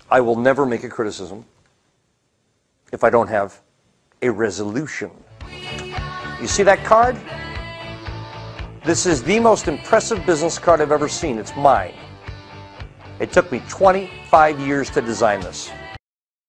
I will never make a criticism if I don't have a resolution. You see that card? This is the most impressive business card I've ever seen. It's mine. It took me 25 years to design this.